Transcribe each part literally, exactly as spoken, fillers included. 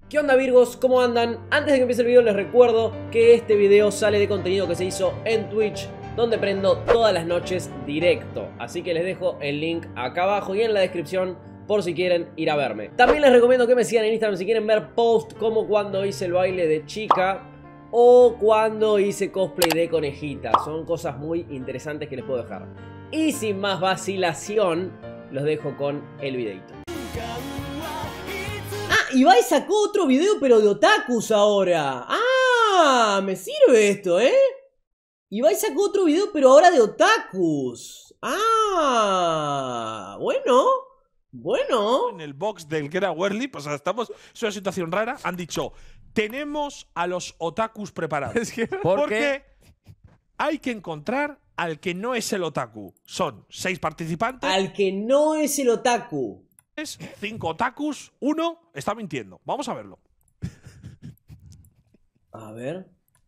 ¿Qué onda, Virgos? ¿Cómo andan? Antes de que empiece el video les recuerdo que este video sale de contenido que se hizo en Twitch, donde prendo todas las noches directo. Así que les dejo el link acá abajo y en la descripción por si quieren ir a verme. También les recomiendo que me sigan en Instagram si quieren ver posts como cuando hice el baile de chica o cuando hice cosplay de conejita. Son cosas muy interesantes que les puedo dejar. Y sin más vacilación, los dejo con el videito. Ah, Ibai sacó otro video pero de otakus ahora. Ah, me sirve esto, ¿eh? Ibai sacó otro video pero ahora de otakus. Ah, bueno. Bueno. En el box del que era Werly, pues estamos, es una situación rara. Han dicho, tenemos a los otakus preparados. Es que, ¿Por Porque qué? Hay que encontrar al que no es el otaku. Son seis participantes. Al que no es el otaku. Cinco otakus, uno está mintiendo. Vamos a verlo. A ver.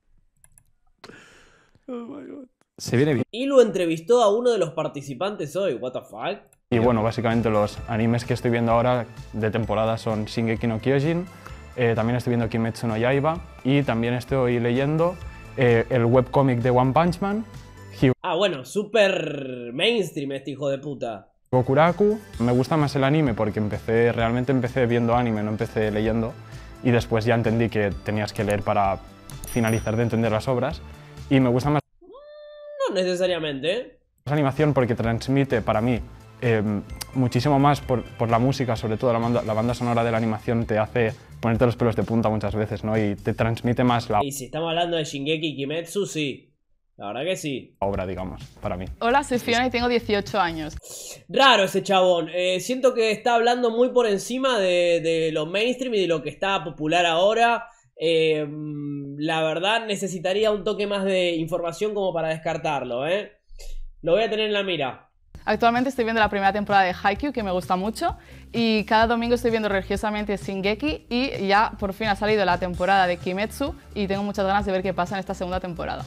Oh my God. se viene bien. Y lo entrevistó a uno de los participantes hoy. What the fuck. Y bueno, básicamente los animes que estoy viendo ahora de temporada son Shingeki no Kyojin, eh, también estoy viendo Kimetsu no Yaiba y también estoy leyendo eh, el webcómic de One Punch Man, Ah, bueno, súper mainstream este hijo de puta. Gokuraku. Me gusta más el anime porque empecé, realmente empecé viendo anime, no empecé leyendo, y después ya entendí que tenías que leer para finalizar de entender las obras, y me gusta más No necesariamente. la animación porque transmite para mí eh, muchísimo más por, por la música, sobre todo la banda, la banda sonora de la animación te hace ponerte los pelos de punta muchas veces, ¿no? Y te transmite más la Y si estamos hablando de Shingeki y Kimetsu, sí. La verdad que sí. obra, digamos, para mí. Hola, soy Fiona y tengo dieciocho años. Raro ese chabón. Eh, siento que está hablando muy por encima de, de lo mainstream y de lo que está popular ahora. Eh, la verdad necesitaría un toque más de información como para descartarlo, ¿eh? Lo voy a tener en la mira. Actualmente estoy viendo la primera temporada de Haikyuu, que me gusta mucho, y cada domingo estoy viendo religiosamente Shingeki, y ya por fin ha salido la temporada de Kimetsu y tengo muchas ganas de ver qué pasa en esta segunda temporada.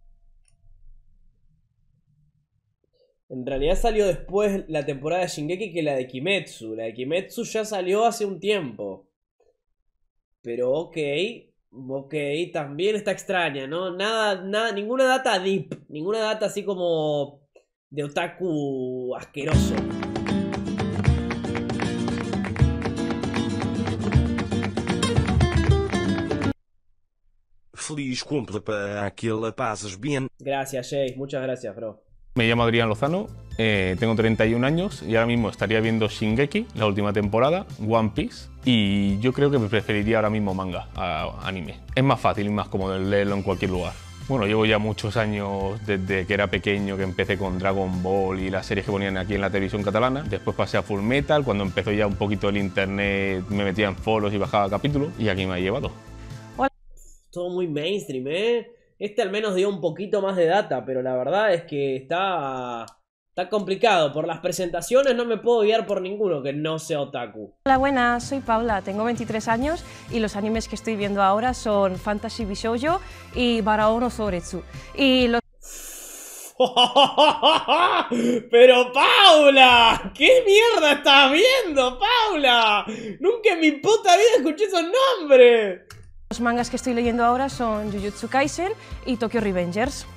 En realidad salió después la temporada de Shingeki que la de Kimetsu. La de Kimetsu ya salió hace un tiempo. Pero ok, ok, también está extraña, ¿no? Nada, nada, ninguna data deep, ninguna data así como de otaku asqueroso. Feliz cumple para aquele pasas bien. Gracias, Jace, muchas gracias, bro. Me llamo Adrián Lozano, eh, tengo treinta y un años y ahora mismo estaría viendo Shingeki, la última temporada, One Piece, y yo creo que me preferiría ahora mismo manga a anime. Es más fácil y más cómodo leerlo en cualquier lugar. Bueno, llevo ya muchos años desde que era pequeño, que empecé con Dragon Ball y las series que ponían aquí en la televisión catalana. Después pasé a Full Metal, cuando empezó ya un poquito el internet me metía en foros y bajaba capítulos, y aquí me ha llevado. Todo muy mainstream, ¿eh? Este al menos dio un poquito más de data, pero la verdad es que está, está complicado. Por las presentaciones no me puedo guiar por ninguno que no sea otaku. Hola, buenas, soy Paula, tengo veintitrés años y los animes que estoy viendo ahora son Fantasy Bishoujo y Barao no Souretsu. Y los... ¡Pero Paula! ¿Qué mierda estás viendo, Paula? Nunca en mi puta vida escuché esos nombres. Los mangas que estoy leyendo ahora son Jujutsu Kaisen y Tokyo Revengers.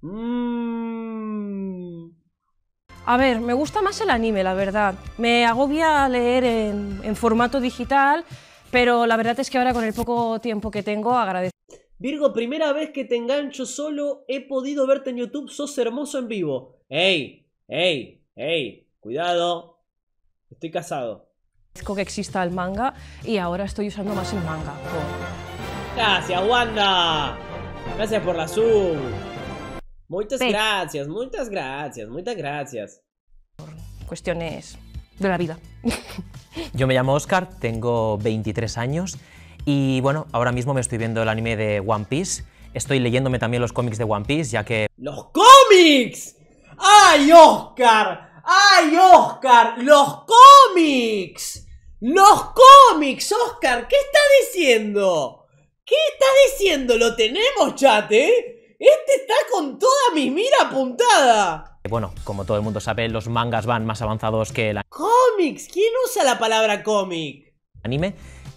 Mm. A ver, me gusta más el anime, la verdad. Me agobia leer en, en formato digital, pero la verdad es que ahora con el poco tiempo que tengo agradezco. Virgo, primera vez que te engancho solo, he podido verte en YouTube, sos hermoso en vivo. ¡Ey! ¡Ey! ¡Ey! Cuidado. Estoy casado. que exista el manga y ahora estoy usando más el manga. Por... Gracias, Wanda. Gracias por la sub. Muchas Sí. gracias, muchas gracias, muchas gracias. Cuestiones de la vida. Yo me llamo Oscar, tengo veintitrés años y bueno, ahora mismo me estoy viendo el anime de One Piece. Estoy leyéndome también los cómics de One Piece, ya que... ¡Los cómics! ¡Ay, Oscar! ¡Ay, Oscar! ¡Los cómics! ¡Los cómics, Oscar! ¿Qué estás diciendo? ¿Qué estás diciendo? ¿Lo tenemos, chat, eh? Este está con toda mi mira apuntada. Bueno, como todo el mundo sabe, los mangas van más avanzados que el ¿Cómics? ¿Quién usa la palabra cómic? anime.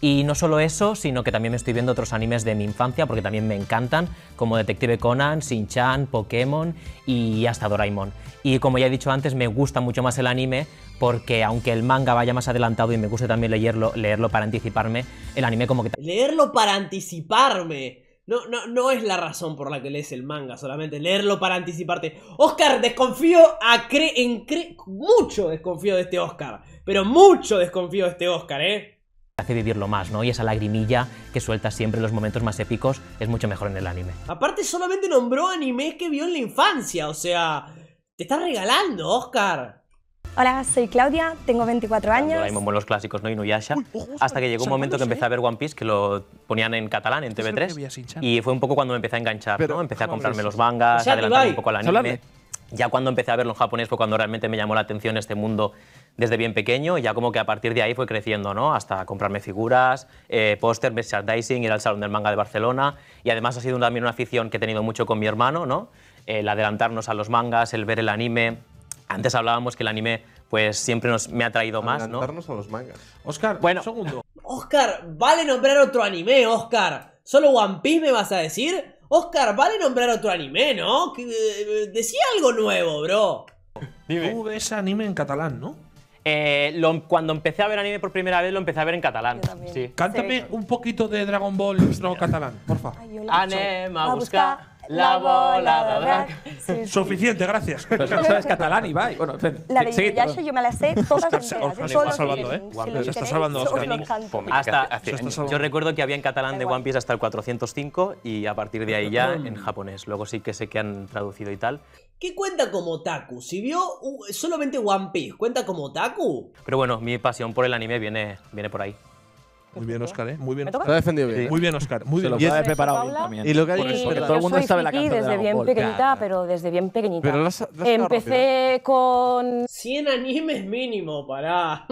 Y no solo eso, sino que también me estoy viendo otros animes de mi infancia, porque también me encantan, como Detective Conan, Shin-Chan, Pokémon y hasta Doraemon. Y como ya he dicho antes, me gusta mucho más el anime, porque aunque el manga vaya más adelantado y me guste también leerlo, leerlo para anticiparme, el anime como que… Leerlo para anticiparme. No, no, no es la razón por la que lees el manga, solamente leerlo para anticiparte. Oscar, desconfío a cre en cre mucho desconfío de este Oscar. Pero mucho desconfío de este Oscar, ¿eh? hace vivirlo más, ¿no? Y esa lagrimilla que suelta siempre en los momentos más épicos es mucho mejor en el anime. Aparte solamente nombró animes que vio en la infancia, o sea… Te estás regalando, Oscar. Hola, soy Claudia, tengo veinticuatro años. Doraemon, los clásicos, ¿no? Inuyasha. Uy, ojo, hasta que llegó un momento que empecé a ver One Piece, que lo ponían en catalán, en T V tres. Y fue un poco cuando me empecé a enganchar, Pero, ¿no? Empecé a comprarme los mangas, o sea, adelantarme un poco al anime. Ya cuando empecé a verlo en japonés fue cuando realmente me llamó la atención este mundo desde bien pequeño, y ya como que a partir de ahí fue creciendo, ¿no? Hasta comprarme figuras, eh, póster, merchandising, ir al Salón del Manga de Barcelona, y además ha sido también una afición que he tenido mucho con mi hermano, ¿no? El adelantarnos a los mangas, el ver el anime. Antes hablábamos que el anime pues siempre nos, me ha traído más, ¿no? Adelantarnos a los mangas. Oscar, bueno, un segundo. Oscar, vale nombrar otro anime, Oscar. ¿Solo One Piece me vas a decir? Oscar, vale nombrar otro anime, ¿no? Que, eh, decía algo nuevo, bro. Dime. Tú ves anime en catalán, ¿no? Eh, lo, cuando empecé a ver anime por primera vez lo empecé a ver en catalán. Sí. Cántame sí. un poquito de Dragon Ball en catalán, porfa. Anem a buscar la bola de drag. Sí, sí. Suficiente, gracias. Pero eso sabes catalán, Ibai. Bueno, la de Inuyasha yo me la sé todas enteras. Se está salvando, ¿eh? Se está salvando Oscar. Hasta, yo recuerdo que había en catalán de One Piece hasta el cuatrocientos cinco y a partir de ahí ya en japonés. Luego sí que sé que han traducido y tal. ¿Qué cuenta como otaku? Si vio uh, solamente One Piece, ¿cuenta como otaku? Pero bueno, mi pasión por el anime viene, viene por ahí. Muy bien, Oscar, ¿eh? Muy bien. Lo ha defendido bien. Sí. Muy bien, Oscar. Muy bien. Se lo ha preparado bien también. Y lo que hay es que todo el mundo sabe la canción desde de bien Ball, pequeñita, claro. pero desde bien pequeñita. Pero las, las Empecé con cien animes mínimo, pará.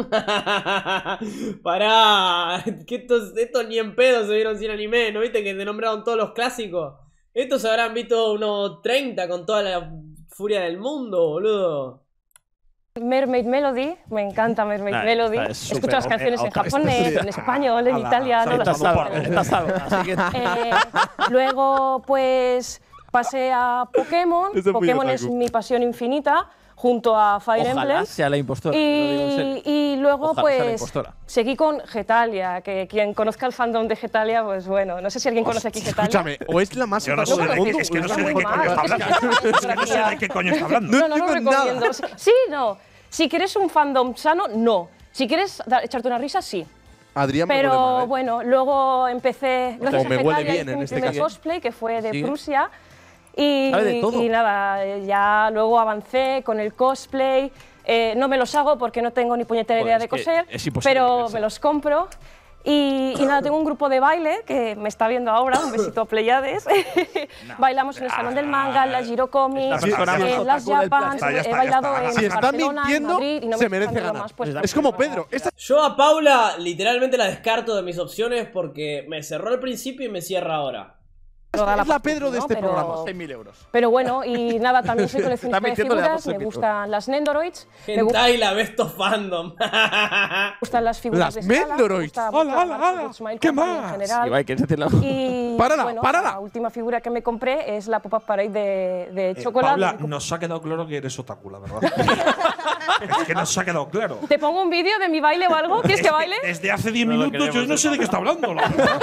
Pará. Que estos, estos ni en pedo se vieron cien animes, ¿no viste que te nombraron todos los clásicos? Estos se habrán visto unos treinta con toda la furia del mundo, boludo. Mermaid Melody, me encanta Mermaid nah, Melody. Escucho super, las canciones eh, en japonés, en español, en italiano. Estás salvo, estás salvo. Eh, luego, pues, pasé a Pokémon. Pokémon es mi pasión infinita, junto a Fire Ojalá Emblem. sea la impostora. Y, y luego, Ojalá pues, seguí con Getalia, que quien conozca el fandom de Getalia, pues bueno, no sé si alguien conoce aquí Getalia. Escúchame, o es la más… Yo no sé, es que no sé de qué coño está hablando. Es que no sé de qué coño está hablando. No, no, no lo recomiendo. Sí, no. Si quieres un fandom sano, no. Si quieres echarte una risa, sí. Adrián me Pero huele mal, ¿eh? bueno, luego empecé… Gracias me a huele Getalia, bien hice en mi este primer caso. cosplay, que fue de ¿Sí? Prusia. Y, ¿Sabe de todo? y nada, ya luego avancé con el cosplay. Eh, no me los hago porque no tengo ni puñetera Joder, idea es de que coser, es imposible pero creerse. me los compro. Y, y nada, tengo un grupo de baile que me está viendo ahora, un besito a Pleiades. No. Bailamos en el Salón del Manga, en la Giro Comics, en las Japans, he bailado en Si está Barcelona, en mintiendo, Madrid, y no se me merece está ganar. más, pues, es como Pedro. Esta… Yo a Paula literalmente la descarto de mis opciones porque me cerró al principio y me cierra ahora. es la Pedro de este pero, programa. seis mil euros. Pero bueno, y nada, también soy coleccionista de mintiendo, le damos figuras, me seis mil gustan las Nendoroids, me Hentai la Besto Fandom. gustan las figuras Las de escala, Nendoroids. me gusta ¡Hala, mucho hala, Marvel hala! Smile ¿Qué Company en más? general. Ibai, ¿quieres decirlo? Y Párala, bueno, párala. la última figura que me compré es la Pop-Up Parade de, de Eh, chocolate. Paula, nos ha quedado claro que eres otaku, la verdad. Es que nos ha quedado claro. ¿Te pongo un vídeo de mi baile o algo? ¿Quieres que baile? Desde hace diez minutos yo no sé de qué está hablando, la verdad.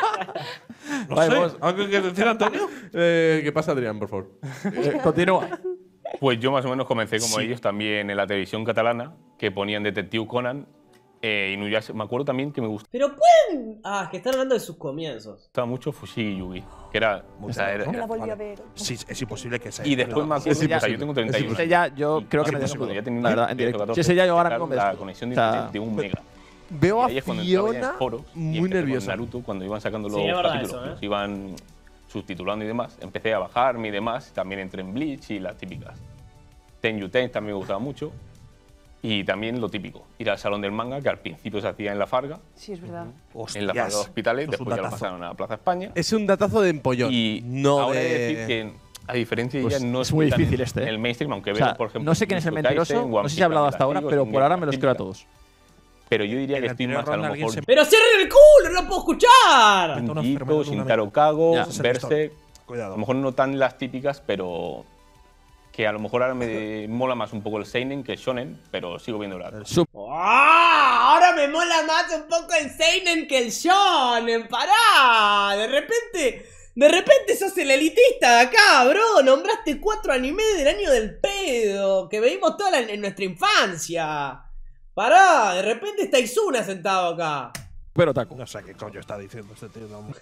No Vale, sé. vos. ¿Algo que decir, Antonio? Eh, ¿Qué pasa, Adrián, por favor? Eh, continúa. Pues yo más o menos comencé como Sí. ellos también en la televisión catalana, que ponían Detective Conan. Eh, Inuyasha. Me acuerdo también que me gustaba Pero pueden… Ah, es que están hablando de sus comienzos. mucho Fushigi Yugi, que era… O sea, era- No la era- volví a ver. Sí, es imposible que sea. y después me acuerdo, Es o sea, yo imposible. tengo treinta y uno Ese ya, yo y creo que no me sé, desnudo. cuando ya tenía La verdad, en trece, directo. catorce, Si ese ya yo ahora claro, mismo me la desnudo. conexión de O sea, internet de un mega. Veo Y a ahí es cuando entraba ya en Fiona el foro y muy empecé con nerviosa. Naruto, cuando iban sacando los Sí, es verdad capítulos, eso, ¿eh? los iban subtitulando y demás. Empecé a bajarme y demás. También entré en Bleach y las típicas. Ten You Ten también me gustaba mucho. Y también lo típico, ir al Salón del Manga, que al principio se hacía en la Farga, Sí, es verdad. en la Farga de Hospitales, Esto es un después ya lo datazo. pasaron a la Plaza España. Es un datazo de empollón. Y no ahora de… he de decir que, a diferencia de Pues ella, no es muy tan difícil en este, ¿eh? el mainstream, aunque O sea, veo, por ejemplo, no sé quién es el Jujutsu mentiroso, Kaisen, no One sé si ha hablado Piece, hasta ahora, Amigos, pero Shingeki por ahora me no los creo a Kyojin. todos. Pero yo diría que estoy más a lo mejor. Se... ¡Pero cierren el culo! ¡No lo puedo escuchar! Tito, Shintaro Kago, Berserk. Cuidado. A lo mejor no tan las típicas, pero. Que a lo mejor ahora me mola más un poco el Seinen que el Shonen, pero sigo viendo la. ¡Oh! Ahora me mola más un poco el Seinen que el Shonen. ¡Pará! De repente. De repente sos el elitista de acá, bro. Nombraste cuatro animes del año del pedo. Que veíamos toda la, en nuestra infancia. Pará, de repente está Izuna sentado acá. Pero Taku. No sé qué coño está diciendo este tío. No.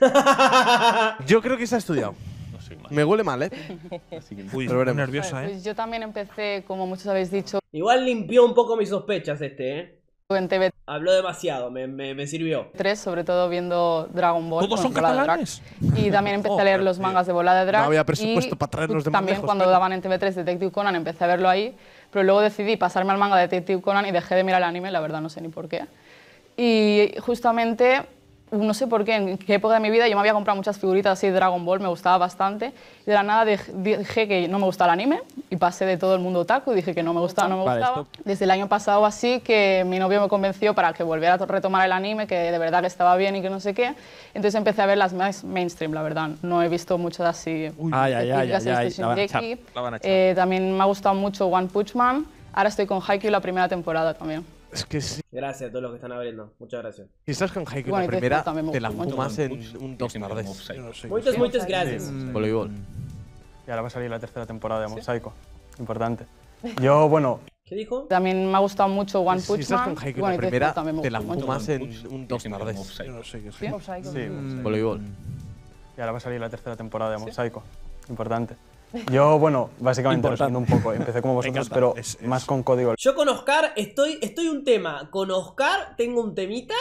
Yo creo que se ha estudiado. No soy mal. Me huele mal, ¿eh? Así que Uy, pero nerviosa, Vale, ¿eh? pues yo también empecé, como muchos habéis dicho, Igual limpió un poco mis sospechas este, ¿eh? en T V Habló demasiado, me, me, me sirvió. tres, sobre todo viendo Dragon Ball. ¿Todos son bueno, Bola de Drag. catalanes? Y también empecé Oh, a leer los tío. mangas de Bola de Drag. No había presupuesto y para traernos de también lejos, cuando pero- daban en T V tres Detective Conan empecé a verlo ahí, pero luego decidí pasarme al manga de Detective Conan y dejé de mirar el anime, la verdad no sé ni por qué. Y justamente, no sé por qué, en qué época de mi vida yo me había comprado muchas figuritas así de Dragon Ball, me gustaba bastante, y de la nada dej- dije que no me gustaba el anime y pasé de todo el mundo otaku y dije que no me gustaba, no me Vale, gustaba. stop. Desde el año pasado así que mi novio me convenció para que volviera a retomar el anime, que de verdad que estaba bien y que no sé qué. Entonces empecé a ver las más mainstream, la verdad. No he visto muchas así. Ay, ay, ay, típicas, ay, he ay, visto la van a echar, Shingeki. la van a echar. Eh, también me ha gustado mucho One Punch Man. Ahora estoy con Haikyuu la primera temporada también. Es que si, Gracias a todos los que están abriendo. Muchas gracias. si estás con Haikyuu Bueno, la y Death primera, Note también me te la gusta mucho. fumas en un dos Sí, tardes. Mob Psycho. Yo no sé. Muchas, muchas gracias. Voleibol. Y ahora va a salir la tercera temporada de Mob Psycho. Importante. Yo, bueno, ¿Qué dijo? También me ha gustado mucho One Si Punch estás Man. con Haikyuu Bueno, la y Death Note primera, también me te la gusta mucho. fumas en un dos Sí, Mob tardes. Psycho. Yo no sé qué es. ¿Sí? sí. Voleibol. Y ahora va a salir la tercera temporada de Mob Psycho. Importante. Yo, bueno, básicamente Importante. resumiendo un poco, empecé como vosotros, encanta. pero Es- es- más con código. Yo con Oscar estoy, estoy un tema. Con Oscar tengo un temita.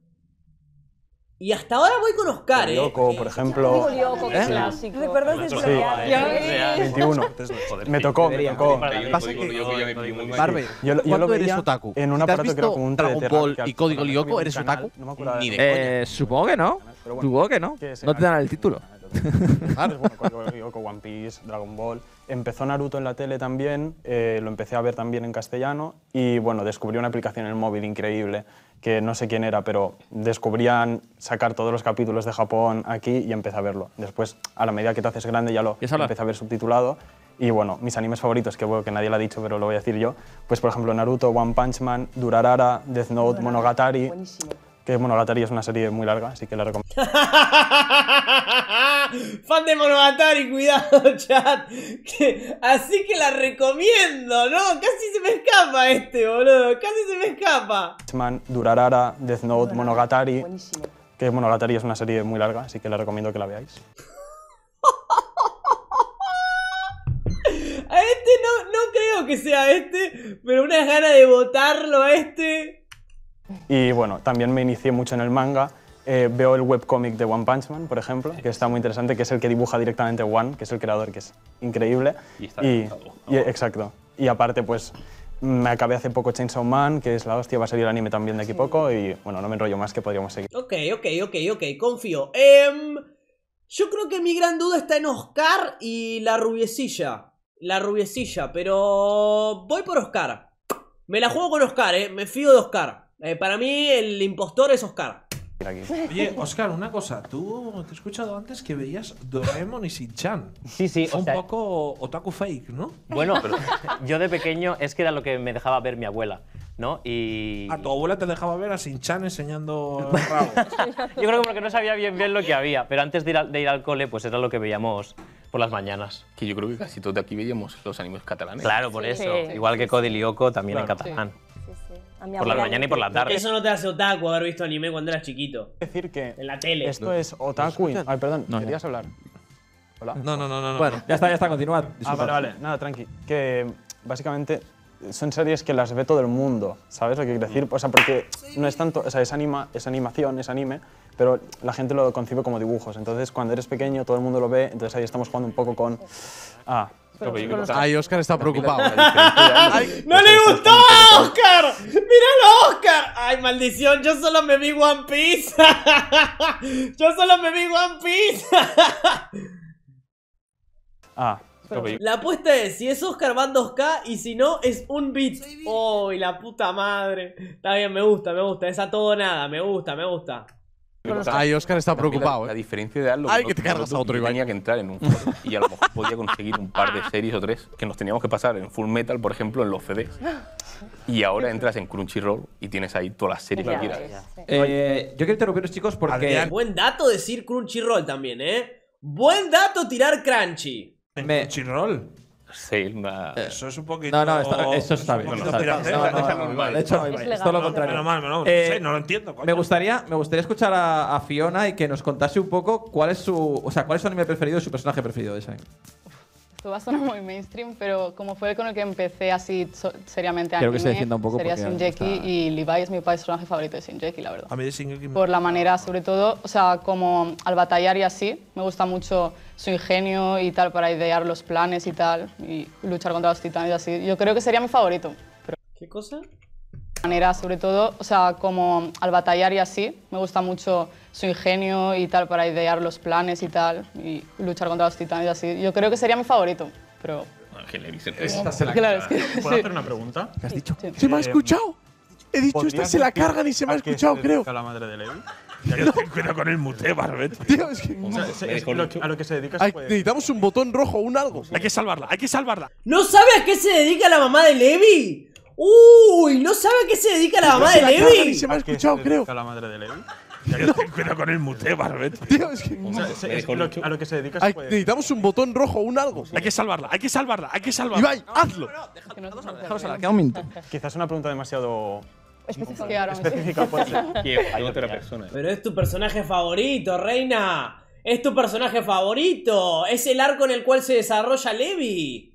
Y hasta ahora voy con Oscar, ¿eh? Lyoko, por ejemplo. Lyoko, que ¿Eh? clásico. ¿Recuerdas de Sí. veintiuno. Me tocó, me tocó. Pasa que- Barbe, Yo, lo- yo lo ¿Cuándo eres veía otaku? en un Si te has aparato que era visto como un Dragon Teleterra, Ball que al- y Código al- Lyoko, había un ¿eres canal, otaku? No me acuerdo Ni de- de Eh, supongo que no. Pero bueno. Supongo que no. Que ese No te dan canal- el título. Claro, bueno, Código Lyoko, One Piece, Dragon Ball. Empezó Naruto en la tele también, eh, lo empecé a ver también en castellano y bueno, descubrí una aplicación en el móvil increíble que no sé quién era, pero descubrían sacar todos los capítulos de Japón aquí y empecé a verlo. Después, a la medida que te haces grande, ya lo ¿Quieres hablar? empecé a ver subtitulado. Y bueno, mis animes favoritos, que, bueno, que nadie lo ha dicho, pero lo voy a decir yo, pues por ejemplo Naruto, One Punch Man, Durarara, Death Note, Monogatari, que Monogatari es una serie muy larga, así que la recomiendo. Fan de Monogatari, cuidado, chat. Que- así que la recomiendo, ¿no? Casi se me escapa este, boludo. Casi se me escapa. Man, Durarara, Death Note, Monogatari, que Monogatari es una serie muy larga, así que la recomiendo que la veáis. A este no, no creo que sea este, pero unas ganas de votarlo a este. Y bueno, también me inicié mucho en el manga. Eh, veo el webcómic de One Punch Man, por ejemplo, que está muy interesante, que es el que dibuja directamente One, que es el creador, que es increíble. Y está y, dibujado. y- Exacto. Y aparte, pues, me acabé hace poco Chainsaw Man, que es la hostia, va a salir el anime también de aquí poco, y bueno, no me enrollo más, que podríamos seguir. Ok, ok, ok, ok, confío. Em, yo creo que mi gran duda está en Oscar y la rubiecilla. La rubiecilla, pero voy por Oscar. Me la juego con Oscar, eh. Me fío de Oscar. Eh, para mí el impostor es Oscar. Aquí. Oye, Oscar, una cosa. Tú te he escuchado antes que veías Doraemon y Shin-Chan. Sí, sí, Fue o un sea, poco otaku fake, ¿no? bueno, yo de pequeño es que era lo que me dejaba ver mi abuela, ¿no? Y A tu abuela te dejaba ver a Shin-Chan enseñando el rabo. yo creo que porque no sabía bien bien lo que había, pero antes de ir, al, de ir al cole, pues era lo que veíamos por las mañanas. Que yo creo que casi todos de aquí veíamos los animes catalanes. Claro, por Sí. eso. Sí. Igual que Cody Lyoko, también en Claro. catalán. Sí, sí. A mi Por la abuela mañana y le- por la tarde. Eso no te hace otaku haber visto anime cuando eras chiquito. decir que En la tele. esto es otaku. y- Ay, perdón, No, ¿querías hablar? ¿Hola? No, no, no, no. no. Bueno, Ya está, ya está, continúa. Ah, Disculpa. vale, vale. Nada, tranqui. Que básicamente son series que las ve todo el mundo, ¿sabes lo que quiero decir? O sea, porque no es tanto, o sea, es, anima, es animación, es anime, pero la gente lo concibe como dibujos. Entonces, cuando eres pequeño, todo el mundo lo ve, entonces ahí estamos jugando un poco con… Ah, ahí Oscar está preocupado. ¡No le gustó a Oscar! ¡Míralo, Oscar! ¡Ay, maldición! Yo solo me vi One Piece. Yo solo me vi One Piece. ah La apuesta es, si es Oscar van dos K y si no es un bit. ¡Oh, la puta madre! Está bien, me gusta, me gusta. Es a todo nada, me gusta, me gusta. Ay, Oscar está preocupado, La, eh. la diferencia de algo. Ay, que te cargas a otro, Yo Ibai. tenía que entrar en un foro y a lo mejor podía conseguir un par de series o tres que nos teníamos que pasar en Full Metal, por ejemplo, en los C Ds. Y ahora entras en Crunchyroll y tienes ahí todas las series que quieras. Eh, yo quiero interrumpiros, chicos, porque. Buen dato decir Crunchyroll también, ¿eh? Buen dato tirar Crunchy. ¿En Crunchyroll? Sí, una... Eso es un poquito. No, no, está- eso está bien. Un está poquito bien. tirante, No, no, deja no, normal. de hecho, no, Ibai, es todo lo contrario. Menos mal, menos mal. Eh, Sí, no lo entiendo, coño. Me gustaría, me gustaría escuchar a, a Fiona y que nos contase un poco cuál es su, o sea, cuál es su anime preferido y su personaje preferido de ese anime. Esto va a sonar muy mainstream, pero como fue con el que empecé así so- seriamente Quiero anime, que se defienda un poco sería porque Shingeki está- y Levi es mi personaje favorito de Shingeki, la verdad. A mí de Shingeki me- Por la manera, sobre todo, o sea, como al batallar y así, me gusta mucho su ingenio y tal para idear los planes y tal, y luchar contra los titanes y así. Yo creo que sería mi favorito. Pero ¿Qué cosa? manera, sobre todo, o sea, como al batallar y así, me gusta mucho su ingenio y tal para idear los planes y tal, y luchar contra los titanes y así. Yo creo que sería mi favorito, pero... Ángel Levi se Esta se la Claro, es que ¿Puedo sí. hacer una pregunta? ¿Qué has dicho? Se me ha escuchado. He dicho, esta ¿Podrías se la decir cargan y se me ha a qué escuchado, se creo. dedica la madre de Levi? Ten cuidado con el mute, Barbet. Tío, es que. O sea, es- es lo que- a lo que se dedica se Ay, puede- necesitamos un botón rojo, un algo. Hay que salvarla, hay que salvarla. ¿No sabe a qué se dedica la mamá de Levi? ¡Uy! ¿No sabe a qué se dedica la mamá de Se la cargan y Levi? se me ha ¿A qué escuchado, se creo. dedica la madre de Levi? Ten cuidado con el mute, Barbet. Tío, es que. O sea, es- es lo que- a lo que se dedica se Ay, puede... necesitamos un botón rojo, un algo. Hay que salvarla, hay que salvarla, hay que salvarla. Ibai, hazlo. Que no- Déjanos hablar, queda un minuto. Quizás una pregunta demasiado Es que ahora me- específica puede ser. Hay otra persona. Pero es tu personaje favorito, reina. Es tu personaje favorito. Es el arco en el cual se desarrolla Levi.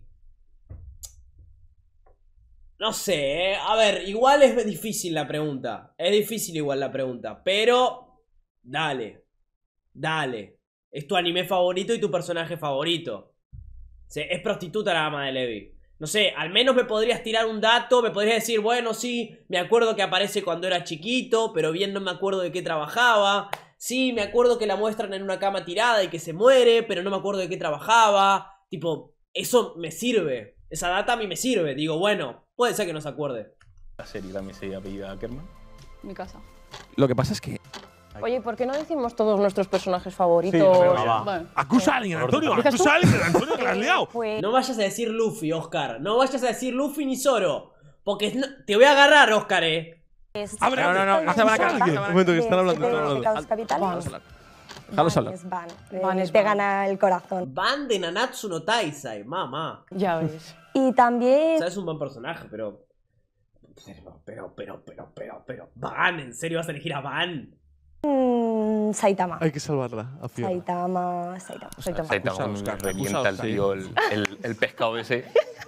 No sé, eh. A ver, igual es difícil la pregunta. Es difícil igual la pregunta. Pero, dale. Dale. Es tu anime favorito y tu personaje favorito. Sí, es prostituta la ama de Levi. No sé, al menos me podrías tirar un dato. Me podrías decir, bueno, sí, me acuerdo que aparece cuando era chiquito, pero bien no me acuerdo de qué trabajaba. Sí, me acuerdo que la muestran en una cama tirada y que se muere, pero no me acuerdo de qué trabajaba. Tipo, eso me sirve. Esa data a mí me sirve. Digo, bueno, puede ser que no se acuerde. La serie también se apellida Ackerman. Mi casa. Lo que pasa es que. Oye, ¿por qué no decimos todos nuestros personajes favoritos? Sí, pero va. Bueno, Acusa a alguien, Antonio. ¿Dices Acusa tú? a alguien, Antonio, que la has liado. Pues, No vayas a decir Luffy, Oscar. No vayas a decir Luffy ni Zoro. Porque no- te voy a agarrar, Oscar, eh. Abre, No, no, no, no, Un momento, que están hablando, están hablando. Pecados capitales. Déjalos hablar. Es Van. Van Eh, es te Van. gana el corazón. Van de Nanatsu no Taisai, mamá. ya ves. Y O también sea, es un buen personaje, pero... Pero, pero, pero, pero, pero, pero... Van, ¿en serio vas a elegir a Van? mm, Saitama. Hay que salvarla. A Fiona. Saitama, Saitama. Saitama. Saitama me Oscar, revienta acusa, el tío el, el, el pescado ese.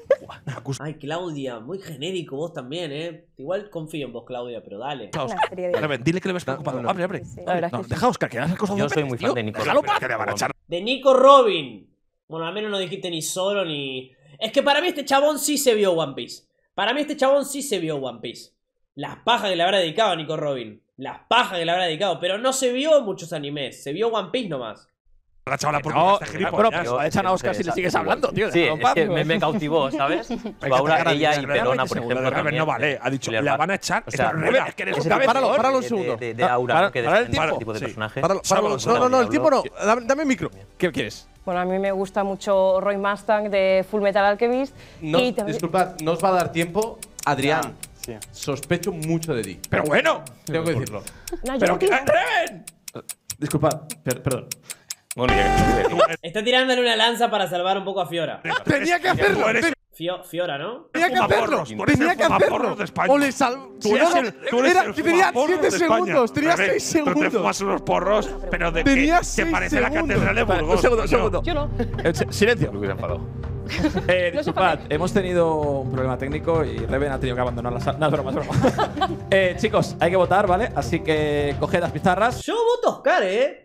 Ay, Claudia, muy genérico vos también, eh. Igual confío en vos, Claudia, pero dale. Una serie de... Abre, dile que le ves preocupado. Abre, abre. Sí. La verdad No, es que sí. deja a Oscar, que hagas cosas Yo soy muy fan de Nico. Déjalo para que le van a echar. De Nico Robin. Bueno, al menos no dijiste ni solo ni... Es que para mí este chabón sí se vio One Piece. Para mí este chabón sí se vio One Piece. Las pajas que le habrá dedicado a Nico Robin. Las pajas que le habrá dedicado. Pero no se vio en muchos animes. Se vio One Piece nomás. La chavala por No, este bueno, gilipollas. pues echan a Oscar si le sigues hablando, tío. Sí, déjalo en es paz, que ¿no? me, me cautivó, ¿sabes? Hay que Ahora atacar a ella Disney. y Perona, por Segundo, ejemplo, de repente no también. vale. Ha dicho, Julia la Bart. van a echar. O sea, Es que es que eres ese un tipo Páralo, de- páralo un de- segundo. De, de aura, Para- ¿no? Que para el desprende tiempo. ese tipo de Sí. personaje. Páralo, páralo. Sábalo, No, no, no, el sábalo. tiempo no. Dame, dame micro. ¿Qué quieres? Bueno, a mí me gusta mucho Roy Mustang de Full Metal Alchemist. No, y también- disculpad, no os va a dar tiempo. Adrián, Sí. sospecho mucho de ti. Pero bueno. Tengo que decirlo. No, yo Pero no que quiero- Reven. Disculpad, per- perdón. Bueno, ya que Está tirándole una lanza para salvar un poco a Fiora. Tenía que hacerlo. Tú eres Fio- Fiora, ¿no? Tenía que hacerlo. fumaporros, tú eres Tenía el que hacerlo. fumaporros de España. O le sal... Tú eres el, tú eres Era- el tenía fumaporros siete de España. segundos. Tenía Reven, seis Tú te segundos. fumas unos porros, pero de Tenía que, que seis parece la segundos. catedral de Vale, Burgos. un segundo, un coño. segundo. Yo no. Eh, si- silencio. Creo que se ha enfadado. Eh, disculpad, hemos tenido un problema técnico y Reven ha tenido que abandonar la sala. No, es broma, es broma. eh, chicos, hay que votar, ¿vale? Así que coged las pizarras. Yo voto Oscar, ¿eh?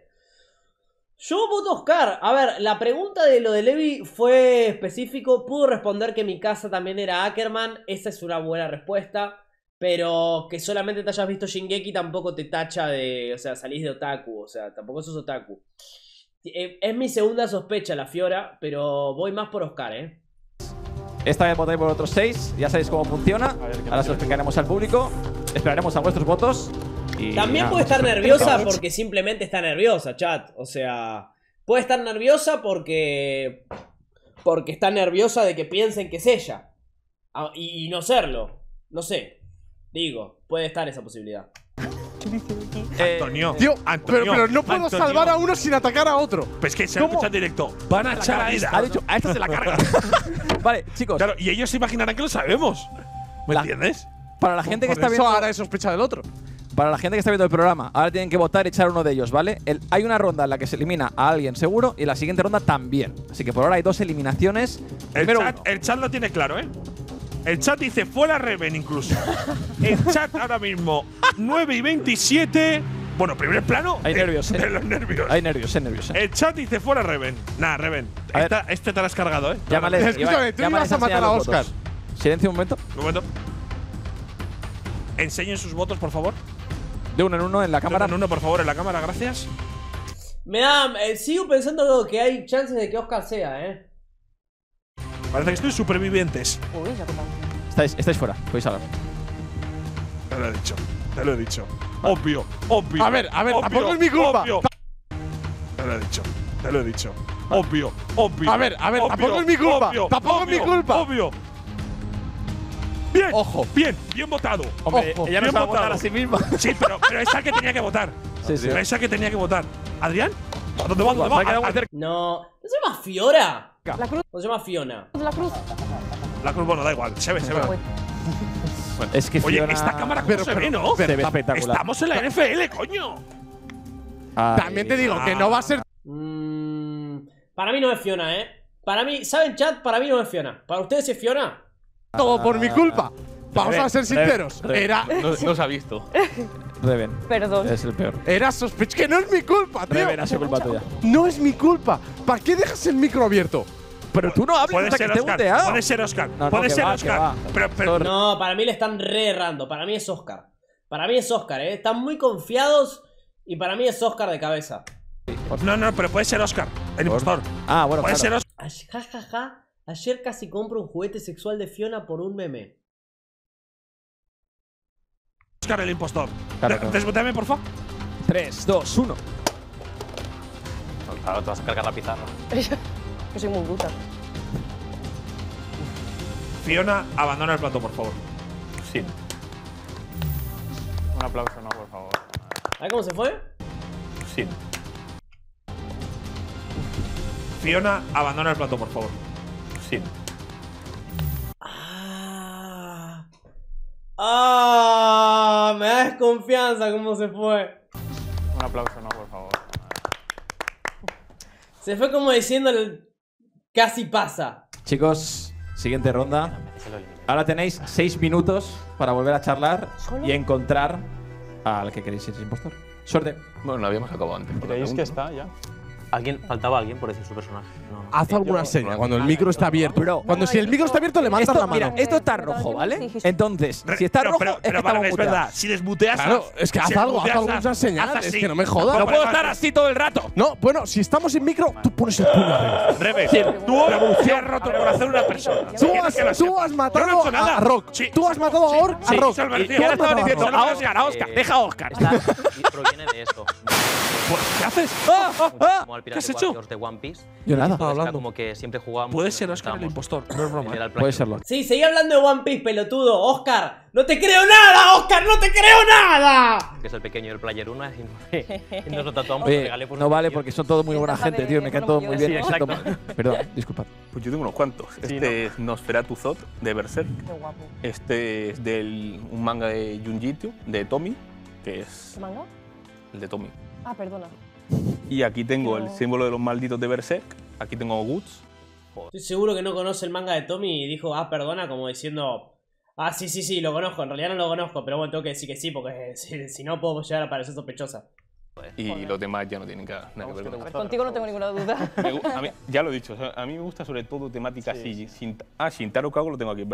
Yo voto Oscar. A ver, la pregunta de lo de Levi fue específico. Pudo responder que mi casa también era Ackerman. Esa es una buena respuesta. Pero que solamente te hayas visto Shingeki tampoco te tacha de... O sea, salís de otaku. O sea, tampoco sos otaku. Es mi segunda sospecha la Fiora, pero voy más por Oscar, ¿eh? Esta vez votáis por otros seis. Ya sabéis cómo funciona. Ahora se lo explicaremos al público. Esperaremos a vuestros votos. Y También nada, puede estar nos nerviosa explicamos. porque simplemente está nerviosa, chat. O sea, puede estar nerviosa porque... Porque está nerviosa de que piensen que es ella. Ah, Y, y no serlo. No sé. Digo, puede estar esa posibilidad. Antonio, Tío, Antonio, pero, pero no puedo Antonio. salvar a uno sin atacar a otro. Pues que se ha ¿Cómo? escuchado en directo. Van a echar a Ida. Ha dicho, a esta se la carga. Vale, chicos. Claro, y ellos se imaginarán que lo sabemos. ¿Me La- entiendes? Para la gente que Por está eso viendo. ahora es sospecha del otro. Para la gente que está viendo el programa, ahora tienen que votar y echar uno de ellos, ¿vale? El- hay una ronda en la que se elimina a alguien seguro y en la siguiente ronda también. Así que por ahora hay dos eliminaciones. El Primero chat, uno. el chat lo tiene claro, ¿eh? El chat dice fuera Reven incluso. El chat ahora mismo, nueve y veintisiete. Bueno, primer plano. Hay de- nervios, De eh. los nervios. Hay nervios, hay nervios. eh. El chat dice fuera Reven. Nah, Reven. A ver. Esta- este te lo has cargado, ¿eh? Llámale, Escúchame, tú llámales ibas a matar enseñar a los Oscar. votos. Silencio un momento. Un momento. Enseñen sus votos, por favor. De uno en uno en la cámara. En uno, por favor, en la cámara, gracias. Me da... eh, sigo pensando que hay chances de que Oscar sea, ¿eh? Parece que estoy supervivientes. Uy, ya tocado. Estáis, estáis fuera, podéis hablar. Te lo he dicho. Te lo he dicho. Obvio, obvio. A ver, a ver, obvio, tampoco es mi culpa. obvio. Te lo he dicho. Te lo he dicho. Obvio, obvio. A ver, a ver, obvio, tampoco es mi culpa. obvio, Tampoco es mi obvio, culpa. Obvio. Bien. Ojo. Bien, bien votado. Hombre, Ojo, ella no bien se va a votar votado. a sí misma. Sí, pero, pero esa que tenía que votar. Sí, sí. Pero esa que tenía que votar. ¿Adrián? ¿A dónde va? ¿Dónde Me ha va? quedado A- muy cerca. No... ¿No se llama Fiora? La cruz, ¿No se llama Fiona? la cruz. La cruz, bueno, da igual. Se ve, se ve. Es que Oye, Fiona- esta cámara cómo Pero, se pero, ve, ¿no? se ve espectacular. Estamos en la N F L, coño. Ay, También te digo que no va a ser Mm, para mí no es Fiona, ¿eh? Para mí... ¿Saben, chat? Para mí no es Fiona. ¿Para ustedes es Fiona? todo por mi culpa. Vamos Reven, a ser sinceros. Reven, Era, No, no se ha visto. Reven. Perdón. Es el peor. era sospecha. Que no es mi culpa, tío. Reven, ha sido culpa tuya. No es mi culpa. ¿Para qué dejas el micro abierto? Pero tú no hables Puede hasta ser que esté Oscar. muteado. Puede ser Oscar. No, no, Puede que ser va, que Oscar. va. Pero, pero No, para mí le están re errando. Para mí es Oscar. Para mí es Oscar, ¿eh? Están muy confiados y para mí es Oscar de cabeza. No, no, pero puede ser Oscar, el impostor. Ah, bueno, Puede claro. ser Oscar. Ay, Ja, ja, ja. Ayer casi compro un juguete sexual de Fiona por un meme. Oscar el impostor. Claro, De- claro. Desmuteame, por favor. tres, dos, uno. Claro, te vas a cargar la pizarra. Que soy muy bruta. Fiona, abandona el plato, por favor. Sí. Un aplauso, no, por favor. A ver cómo se fue. Sí. Fiona, abandona el plato, por favor. Sí. Ah. Ah, me da desconfianza cómo se fue. Un aplauso, no, por favor. Se fue como diciendo el casi pasa. Chicos, siguiente ronda. Ahora tenéis seis minutos para volver a charlar y encontrar al que queréis ser impostor. Suerte. Bueno, lo habíamos acabado antes. ¿Creéis que está ya? ¿Alguien, faltaba alguien por decir su personaje? No, no. Haz alguna seña cuando el micro está abierto. Bro. Cuando si el micro está abierto, levantas Esto, la mano. mira, esto está rojo, ¿vale? Entonces, Re- si está pero, rojo, pero, es que pero, estamos vale, es muteados. verdad. Si desmuteas. Claro, es que haz si algo, haz desmuteas, alguna señal. haz Es así. que no me jodas. No puedo estar así todo el rato. No, bueno, si estamos en micro, tú pones el puño arriba. Revés. Tú te has roto el corazón de una persona. Tú Quieres has, que lo tú sepas. has Yo matado no he hecho nada. a Rock. Sí. Tú has matado a, Or, a Sí, Rock. se lo Y merecía. ahora estaba Se diciendo lo a merecía. Oscar, a Oscar, deja a Oscar. Esta proviene de esto. Pues, ¿qué haces? ¡Ah, ah, ah! Como al ¿Qué has Pirate hecho? Warriors de One Piece. Yo nada. Entonces era como que siempre jugábamos. Puede nos ser Oscar el enfrentábamos. impostor. No es broma. Él era el Puede player. serlo. Sí, seguí hablando de One Piece, pelotudo. Oscar, no te creo nada, Oscar, no te creo nada. Que es el pequeño y el player uno. Y nos lo tatuamos. Oye, lo regalé por no un vale tío. porque son todos muy buena Trata gente, de- tío. Me de caen todos muy bien. Sí, exacto. Perdón, disculpad. Pues yo tengo unos cuantos. Este es Nosferatu Zod de Berserk. Qué guapo. Este es del un manga de Junjitsu de Tommy, que es ¿Qué manga? el de Tommy. Ah, perdona. Y aquí tengo el Pero- símbolo de los malditos de Berserk. Aquí tengo Guts. Estoy seguro que no conoce el manga de Tommy y dijo, ah, perdona, como diciendo, ah, sí, sí, sí, lo conozco. En realidad no lo conozco, pero bueno, tengo que decir que sí, porque si, si no puedo llegar a parecer sospechosa. Y los demás ya no tienen nada, nada que ver con A ver, eso. contigo no tengo ninguna duda. Me gu- a mí- ya lo he dicho, o sea, a mí me gusta sobre todo temática así. Shin- ah, Shintaro Kago lo tengo aquí, es verdad.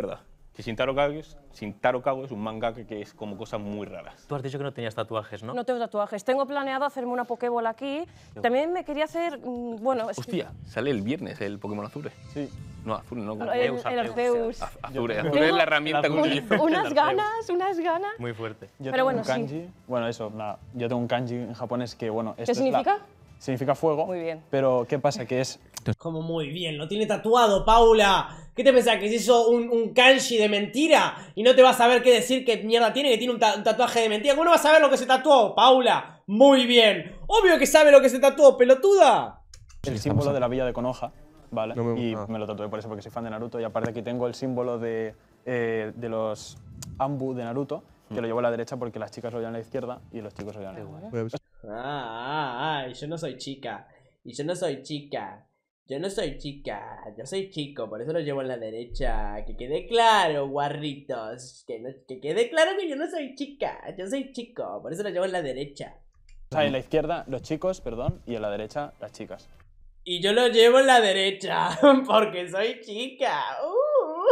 Que Shintaro Kago es, Shintaro Kago es un mangaka que es como cosas muy raras. Tú has dicho que no tenías tatuajes, ¿no? No tengo tatuajes. Tengo planeado hacerme una Pokéball aquí. También me quería hacer, mm, bueno... es que- Hostia, sale el viernes el Pokémon Azure. Sí. No, Azure, no. El- el Arceus. Az- Azure, Tengo Azure es la herramienta que un- utilizo. Unas ganas, unas ganas. Muy fuerte. Yo Pero tengo bueno, un sí. kanji. Bueno, eso, nada. Yo tengo un kanji en japonés que, bueno. ¿Qué significa? Significa fuego. Muy bien. Pero, ¿qué pasa? Que es. Como muy bien, lo tiene tatuado, Paula. ¿Qué te pensás? ¿Que se hizo un, un kanji de mentira? Y no te vas a saber qué decir, qué mierda tiene, que tiene un, ta un tatuaje de mentira. ¿Cómo no vas a saber lo que se tatuó, Paula? Muy bien. Obvio que sabe lo que se tatuó, pelotuda. El símbolo de la villa de Konoha, ¿vale? No me- y ah. me lo tatué por eso, porque soy fan de Naruto. Y aparte aquí tengo el símbolo de, eh, de los Anbu de Naruto, que lo llevo a la derecha porque las chicas lo llevan a la izquierda y los chicos lo llevan a la derecha. Ah, ah, ah, y yo no soy chica. Y yo no soy chica. Yo no soy chica. Yo soy chico, por eso lo llevo en la derecha. Que quede claro, guarritos. Que, no- que quede claro que yo no soy chica. Yo soy chico, por eso lo llevo en la derecha. O sea, en la izquierda los chicos, perdón, y en la derecha las chicas. Y yo lo llevo en la derecha, porque soy chica. Uh.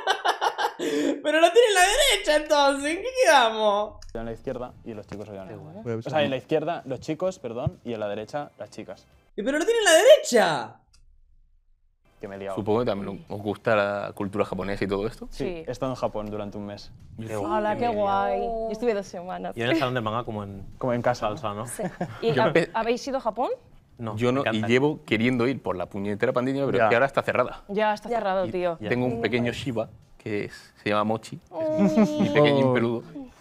Pero lo tiene en la derecha, entonces, ¿en qué quedamos? En la izquierda y los chicos lo llevan a la derecha. Voy a O buscar. sea, en la izquierda los chicos, perdón, y en la derecha las chicas. Y pero lo tiene en la derecha. Que me he liado. Supongo que también os gusta la cultura japonesa y todo esto. Sí, he estado en Japón durante un mes. Hola, qué guay. Yo estuve dos semanas. Y en el salón del manga como en, como en casa, salsa, ¿no? Sí. ¿Y Yo ha- empe- habéis ido a Japón? No, Yo no, me y encanta. llevo queriendo ir por la puñetera pandemia, pero Ya. es que ahora está cerrada. Ya está cerrado, tío. Tengo un pequeño Shiba que es- se llama Mochi. Es mi pequeño peludo.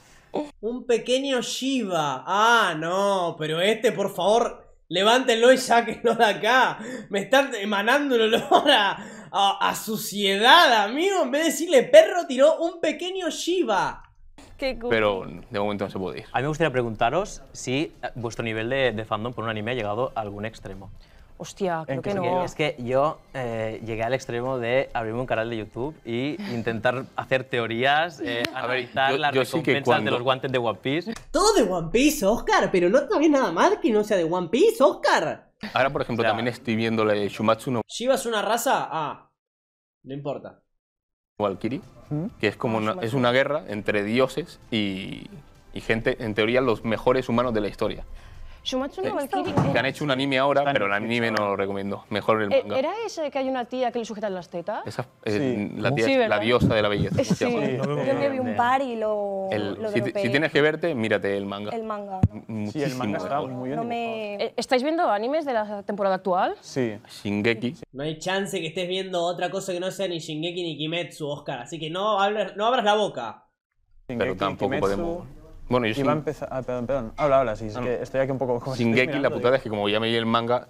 Un pequeño Shiva. Ah, no, pero este, por favor, levántenlo y sáquenlo de acá. Me están emanando el olor a, a, a suciedad, amigo. En vez de decirle perro, tiró un pequeño Shiva. Qué cool. Pero de momento no se puede ir. A mí me gustaría preguntaros si eh, vuestro nivel de, de fandom por un anime ha llegado a algún extremo. Hostia, creo que Porque no. es que yo eh, llegué al extremo de abrirme un canal de YouTube y intentar hacer teorías, eh, analizar yo- las yo sí que recompensas cuando- de los guantes de One Piece. Todo de One Piece, Oscar, pero no sabes nada más que no sea de One Piece, Oscar. Ahora, por ejemplo, también estoy viendo la de Shumatsu no ¿Shiva es una raza? Ah, no importa. Valkyrie, que es como una, es una guerra entre dioses y, y gente, en teoría, los mejores humanos de la historia. Shumatsu no Valkyrie. Que han hecho un anime ahora, pero el anime no lo recomiendo. Mejor el Eh, manga. ¿Era ese que hay una tía que le sujetan las tetas? Esa, eh, la, tía Sí, es la ¿verdad? diosa de la belleza. ¿cómo se Sí. llama? Yo me vi un par y lo, El- lo si, dropeé. si tienes que verte, mírate el manga. El manga. Muchísimo el manga está mejor. muy bien No me... Eh, ¿Estáis viendo animes de la temporada actual? Sí. Shingeki. No hay chance que estés viendo otra cosa que no sea ni Shingeki ni Kimetsu, Oscar. Así que no, hables- no abras la boca. Pero Shingeki, tampoco Kimetsu. podemos. Bueno, yo Iba a Shin- empezar. Ah, perdón, perdón. Habla, habla, sí. Es Ah, no. que estoy aquí un poco. como estoy Shingeki, la mirando, putada digo, es que como ya me vi el manga,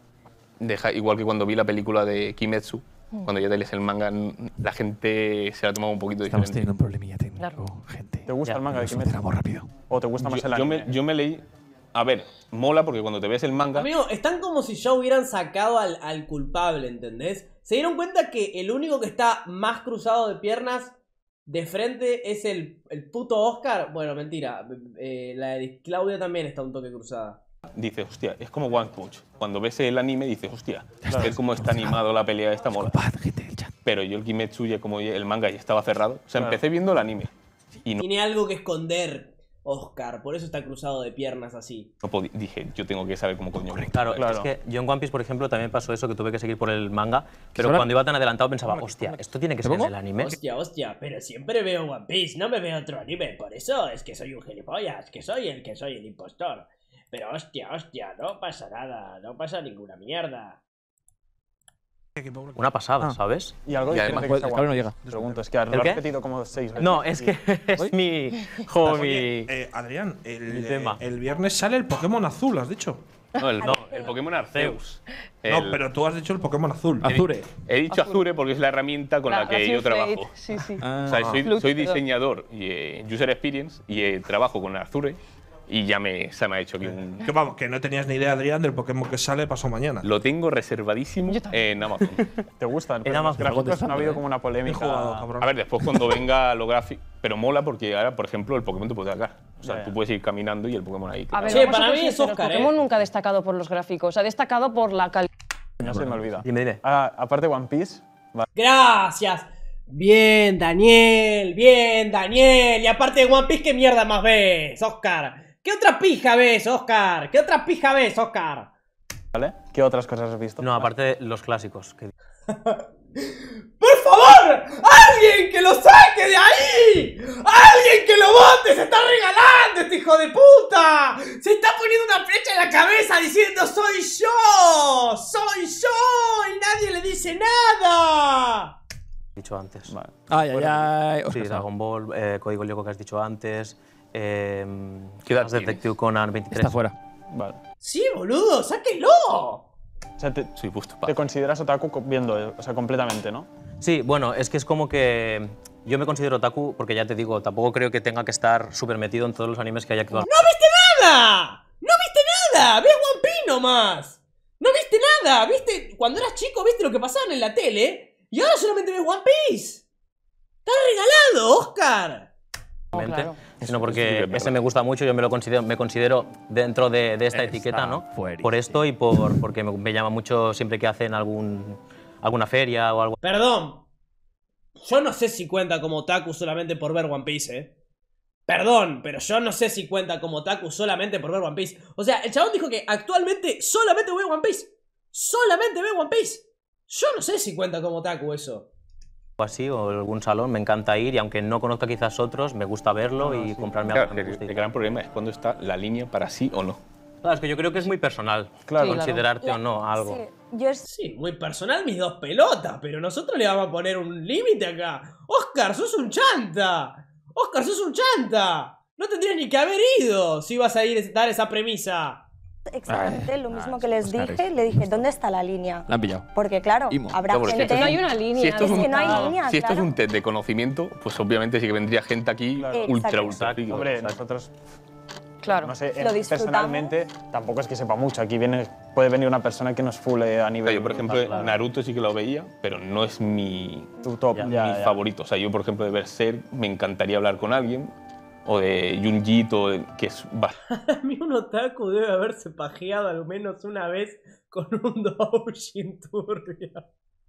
deja, igual que cuando vi la película de Kimetsu, Mm. cuando ya te lees el manga, n- la gente se la toma un poquito Estamos diferente. teniendo un problemilla técnico, Claro. gente. ¿Te gusta Ya, el manga de Nos Kimetsu? enteramos rápido. ¿O te gusta más Yo, el yo anime? me, yo me leí. A ver, mola porque cuando te ves el manga. Amigo, están como si ya hubieran sacado al, al culpable, ¿entendés? Se dieron cuenta que el único que está más cruzado de piernas de frente es el, el puto Oscar. Bueno, mentira. eh, la de Claudia también está un toque cruzada. Dices, hostia, es como One Punch. Cuando ves el anime dices, hostia, ver cómo está animado la pelea de esta mola. Pero yo el Kimetsu, ya como ya- el manga ya estaba cerrado. O sea, Claro. empecé viendo el anime. Y no, Tiene algo que esconder, Oscar. Por eso está cruzado de piernas así. no podí- dije, yo tengo que saber cómo coño. Claro, es que yo en One Piece, por ejemplo, también pasó eso, que tuve que seguir por el manga, pero ahora? cuando iba tan adelantado pensaba, hostia, esto tiene que ser en el anime. Hostia, hostia, pero siempre veo One Piece, no me veo otro anime. Por eso es que soy un gilipollas, que soy el que soy el impostor. Pero hostia, hostia, no pasa nada, no pasa ninguna mierda. Una pasada, Ah. ¿sabes? Y algo Y diferente además- que Pues, sea claro, no guapo. llega. Te pregunto, es que lo ¿El has qué? repetido como seis veces. No, es que es mi hobby. Oye, eh, Adrián, el, Mi tema. el viernes sale el Pokémon azul, has dicho. No, el, no, el Pokémon Arceus. No, El- pero tú has dicho el Pokémon azul. he di- He dicho Azure porque es la herramienta con la, La- que la yo Fuse Fate, trabajo. sí, sí. O sea, soy, Flux, soy perdón. diseñador y eh, user experience y eh, trabajo con Azure y ya me, se me ha hecho aquí un... Que vamos, que no tenías ni idea, Adrián, del Pokémon que sale pasado mañana. Lo tengo reservadísimo en Amazon. ¿Te gustan? En Amazon. Los gráficos Contestando, ha habido ¿eh? como una polémica. He jugado, cabrón. A ver, después cuando venga lo gráfico... Pero mola porque ahora, por ejemplo, el Pokémon te puede atacar. O sea, Ya, ya. tú puedes ir caminando y el Pokémon ahí. te A ver, Che, vamos a para ser mí es sinceros, Oscar, Pokémon ¿eh? nunca ha destacado por los gráficos, ha destacado por la calidad. No se me olvida. Dime, dime. Ah, aparte One Piece, va- Gracias. Bien, Daniel, bien, Daniel. Y aparte de One Piece, ¿qué mierda más ves, Oscar? ¿Qué otra pija ves, Oscar? ¿Qué otra pija ves, Oscar? ¿Vale? ¿Qué otras cosas has visto? No, aparte de los clásicos. Que... ¡Por favor! ¡Alguien que lo saque de ahí! ¡Alguien que lo bote! ¡Se está regalando este hijo de puta! ¡Se está poniendo una flecha en la cabeza diciendo ¡soy yo! ¡Soy yo! ¡Y nadie le dice nada! Dicho antes. Vale. Ay, ay, ay. Sí, Dragon Ball, eh, Código Lyoko que has dicho antes. Eh, ¿Qué edad Detective Conan veintitrés. Está fuera. Vale. Sí, boludo, sáquenlo. O sea, te, sí, justo, te consideras otaku viendo, o sea, completamente, ¿no? Sí, bueno, es que es como que yo me considero otaku porque ya te digo, tampoco creo que tenga que estar súper metido en todos los animes que hay actualmente. ¡No viste nada! ¡No viste nada! ¡Ves One Piece nomás! ¡No viste nada! ¿Viste? Cuando eras chico, ¿viste lo que pasaban en la tele? Y ahora solamente ves One Piece. ¡Está regalado, Oscar! Oh, claro. Sino porque ese me gusta mucho, yo me lo considero, me considero dentro de, de esta Está etiqueta, ¿no? Fuerísimo. Por esto y por, porque me, me llama mucho siempre que hacen algún, alguna feria o algo. Perdón. Yo no sé si cuenta como otaku solamente por ver One Piece, ¿eh? Perdón, pero yo no sé si cuenta como otaku solamente por ver One Piece. O sea, el chabón dijo que actualmente solamente ve One Piece. Solamente ve One Piece. Yo no sé si cuenta como otaku eso. O así, o algún salón, me encanta ir y aunque no conozca quizás otros, me gusta verlo y sí. comprarme claro, algo que me el, guste. el gran problema es cuando está la línea para sí o no. Claro, es que yo creo que es muy personal, claro, considerarte claro. o no algo. Sí, yo es... sí, muy personal mis dos pelotas, pero nosotros le vamos a poner un límite acá. Oscar, sos un chanta. Oscar, sos un chanta. No tendrías ni que haber ido si ibas a ir a dar esa premisa. Exactamente Ay, lo mismo ay, que les Oscar dije, es. le dije, ¿dónde está la línea? La han pillado. Porque claro, Imo. habrá Claro, porque gente... esto No hay una línea. Si esto es Es un, que no hay línea, si esto claro. es un test de conocimiento, pues obviamente sí que vendría gente aquí Claro. ultra, Exacto. ultra friki. Hombre, nosotros, Claro. no sé, Lo eh, disfrutamos. personalmente tampoco es que sepa mucho. Aquí viene, puede venir una persona que nos fule a O nivel... sea, yo, por ejemplo, Claro. Naruto sí que lo veía, pero no es mi, Tu top, Ya, mi ya, ya. favorito. O sea, yo, por ejemplo, de Berserk me encantaría hablar con alguien, o de Junjito, que es A mí un otaku debe haberse pajeado al menos una vez con un doujin turbio.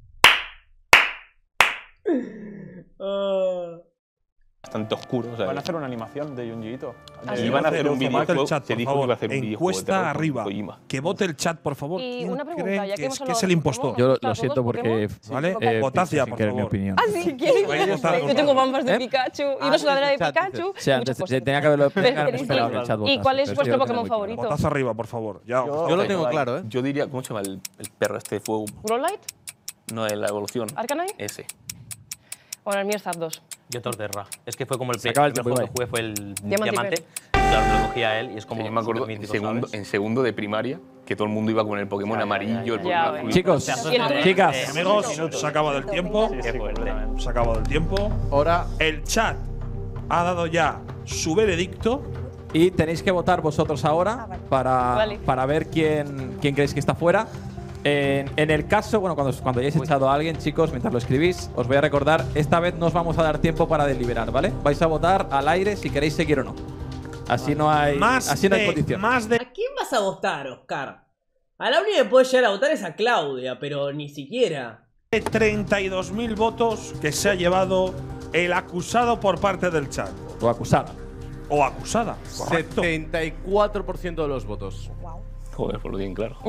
Oh. bastante oscuro. O sea, Van a hacer una animación de Junjiito. ¿Ah, y sí? van a hacer un Que vote videojuego. el chat, Se por dijo que iba a favor. hacer un videojuego de Encuesta terror con arriba. Kojima. Que vote el chat, por favor. Y ¿Quién una pregunta, creen ya que que hemos es, que hablado es el de impostor? Pokémon, Yo lo ¿todos siento Pokémon? porque. ¿Vale? Eh, Votacia, sin por querer mi favor. opinión. Ah, sí, ¿quieres? Voy a votar, por Yo tengo favor. bambas de ¿Eh? Pikachu y Ah, una sudadera de en el chat, Pikachu. O sea, y antes, muchas se cosas. tenía que haberlo Pero haberme queréis esperado en el decir- chat. ¿Y votase, cuál es pero vuestro yo lo tengo Pokémon muy claro. favorito? Votazo arriba, por favor. Ya, Yo lo tengo claro, ¿eh? Yo diría, ¿cómo se llama el, el perro este de fuego? ¿Growlite? No, de la evolución. ¿Arcanine? Ese. Bueno, el mío es Zapdos. Yo Torterra. Es que fue como el Se primer acaba el tiempo, juego que Ibai. jugué fue el Diamante y Diamante. Claro, me lo cogía él y es como. Como yo me acuerdo en mítico, segundo, ¿sabes? en segundo de primaria que todo el mundo iba con el Pokémon Ya, ya, amarillo, el ya, Pokémon ya, azul. Chicos, Y el chicas, Amigos, se ha acabado el tiempo. Qué fuerte. Se ha acabado el tiempo. Ahora, El chat ha dado ya su veredicto. y tenéis que votar vosotros ahora para, Vale. para ver quién, quién creéis que está fuera. En, en el caso, bueno, cuando, cuando hayáis echado a alguien, chicos, mientras lo escribís, os voy a recordar, esta vez no os vamos a dar tiempo para deliberar, ¿vale? Vais a votar al aire si queréis seguir o no. Así no hay, Más así no hay de, condición. más de ¿A quién vas a votar, Oscar? A la única que puede llegar a votar es a Claudia, pero ni siquiera. treinta y dos mil votos que se ha llevado el acusado por parte del chat. O acusada. O acusada. Correcto. setenta y cuatro por ciento de los votos. Joder, por lo bien claro.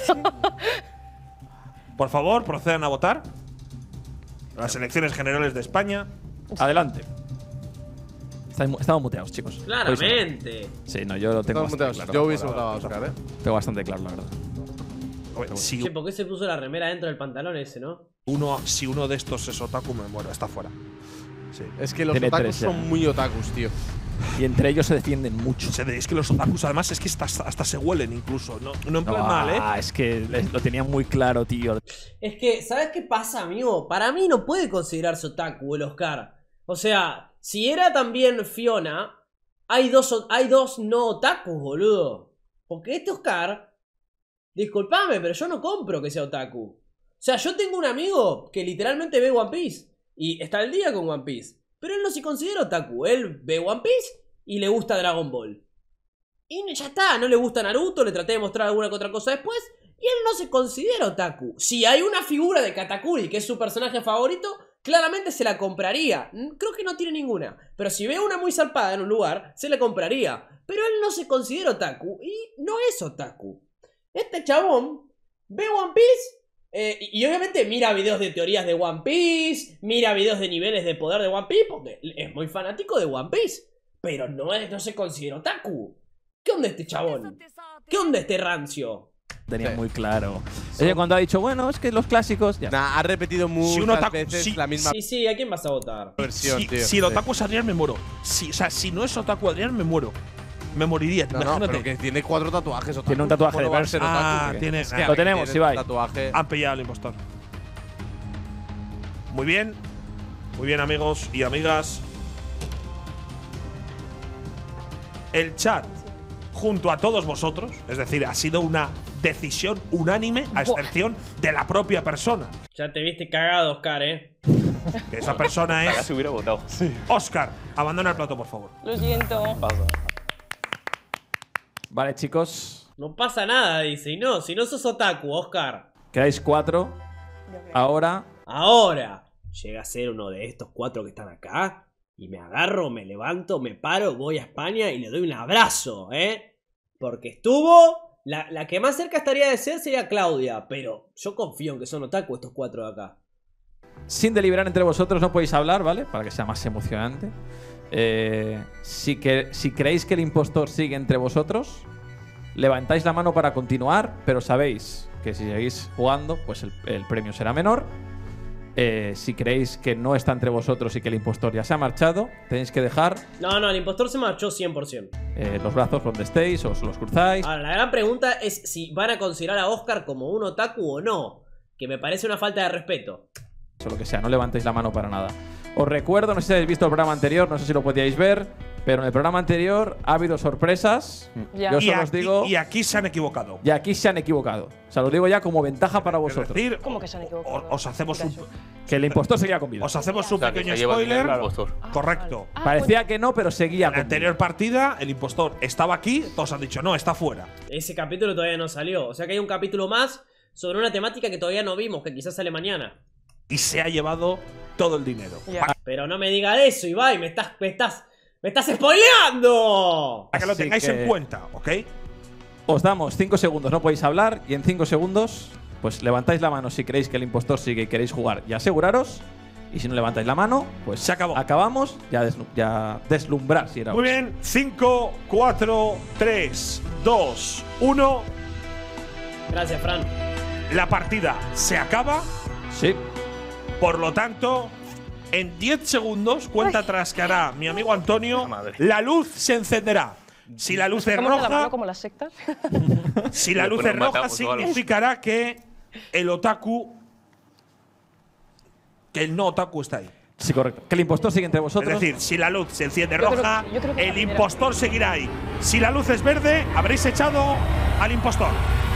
Por favor, procedan a votar. Las elecciones generales de España. Adelante. Estáis- Estamos muteados, chicos. Claramente. Sí, no, yo lo tengo Estamos bastante muteados. claro. Yo hubiese votado a Oscar, ¿eh? Tengo bastante claro, la verdad. Oye, si, Che, ¿por qué se puso la remera dentro del pantalón ese, no? uno, si uno de estos es otaku, me muero. Está fuera. Sí. Es que los Tiene otakus tres ya. son muy otakus, tío. Y entre ellos se defienden mucho. Se de- Es que los otakus, además, es que hasta, hasta se huelen incluso. No, no en plan mal, ¿eh? Ah, es que les- lo tenía muy claro, tío. Es que, ¿sabes qué pasa, amigo? Para mí no puede considerarse otaku el Oscar. O sea, si era también Fiona, hay dos, o- hay dos no otakus, boludo. Porque este Oscar, disculpame, pero yo no compro que sea otaku. O sea, yo tengo un amigo que literalmente ve One Piece y está al día con One Piece. Pero él no se considera otaku. Él ve One Piece y le gusta Dragon Ball. Y ya está, no le gusta Naruto, le traté de mostrar alguna que otra cosa después. Y él no se considera otaku. Si hay una figura de Katakuri, que es su personaje favorito, claramente se la compraría. Creo que no tiene ninguna. Pero si ve una muy zarpada en un lugar, se la compraría. Pero él no se considera otaku y no es otaku. Este chabón ve One Piece eh, y, y obviamente mira videos de teorías de One Piece, mira videos de niveles de poder de One Piece porque es muy fanático de One Piece. Pero no, es, no se considera otaku. ¿Qué onda este chabón? ¿Qué onda este rancio? Tenía sí. muy claro. Oye, cuando ha dicho, bueno, es que los clásicos. Ya. Nah, ha repetido muchas si un otaku, veces sí, la misma. Sí, sí, ¿a quién vas a votar? Versión, si, tío, si el otaku es Adrián, me muero. Si, o sea, si no es otaku Adrián, me muero. Me moriría, no, imagínate. No, pero que tiene cuatro tatuajes. Otaku. Tiene un tatuaje de verse. Ah, tiene. Hostia, lo tenemos, si vais. Han pillado al impostor. Muy bien. Muy bien, amigos y amigas. El chat, junto a todos vosotros, es decir, ha sido una decisión unánime, a excepción de la propia persona. Ya te viste cagado, Oscar, ¿eh? Que esa persona es… Ya se hubiera votado. Sí. Oscar, abandona el plato, por favor. Lo siento. Pasa. Vale, chicos. No pasa nada, dice. Y no, si no sos otaku, Oscar. Quedáis cuatro. Ahora… Ahora. Llega a ser uno de estos cuatro que están acá. Y me agarro, me levanto, me paro, voy a España y le doy un abrazo, ¿eh? Porque estuvo… La, la que más cerca estaría de ser sería Claudia. Pero yo confío en que son otaku estos cuatro de acá. Sin deliberar entre vosotros no podéis hablar, ¿vale? Para que sea más emocionante. Eh, si, que, si creéis que el impostor sigue entre vosotros, levantáis la mano para continuar, pero sabéis que si seguís jugando, pues el, el premio será menor. Eh, si creéis que no está entre vosotros y que el impostor ya se ha marchado, tenéis que dejar… No, no, el impostor se marchó cien por ciento. Eh, los brazos donde estéis, os los cruzáis. Ahora, la gran pregunta es si van a considerar a Oscar como un otaku o no. Que me parece una falta de respeto. O lo que sea, no levantéis la mano para nada. Os recuerdo, no sé si habéis visto el programa anterior, no sé si lo podíais ver, pero en el programa anterior ha habido sorpresas. Ya. Yo y, solo aquí, os digo… y aquí se han equivocado. Y aquí se han equivocado. O sea, lo digo ya como ventaja para vosotros. Es decir, ¿Cómo que se han equivocado? Os, os hacemos un… Que el impostor seguía con vida. Os hacemos un O sea, que pequeño se lleva spoiler. dinero al impostor. Correcto. Ah, Parecía que no, pero seguía En la con anterior vida. partida, el impostor estaba aquí, todos han dicho, no, está fuera. Ese capítulo todavía no salió. O sea que hay un capítulo más sobre una temática que todavía no vimos, que quizás sale mañana. Y se ha llevado todo el dinero. Ya. Pero no me digas eso, Ibai, me estás, me estás, me estás spoileando. Para que lo Así tengáis que- en cuenta, ¿ok? Os damos cinco segundos, no podéis hablar. Y en cinco segundos, pues levantáis la mano si creéis que el impostor sigue y queréis jugar y aseguraros. Y si no levantáis la mano, pues se acabó. Acabamos, ya, deslu ya deslumbrar si era. Muy bien, cinco, cuatro, tres, dos, uno. Gracias, Fran. La partida se acaba. Sí. Por lo tanto, en diez segundos, cuenta atrás que hará mi amigo Antonio, la luz se encenderá. Si la luz es ¿Cómo se la mano roja, como las sectas? si la luz Después es nos roja, matamos o algo. significará que el otaku, que el no otaku está ahí. Sí, correcto. Que el impostor sigue entre vosotros. Es decir, si la luz se enciende Yo creo- roja, yo creo que el la primera- impostor seguirá ahí. Si la luz es verde, habréis echado al impostor.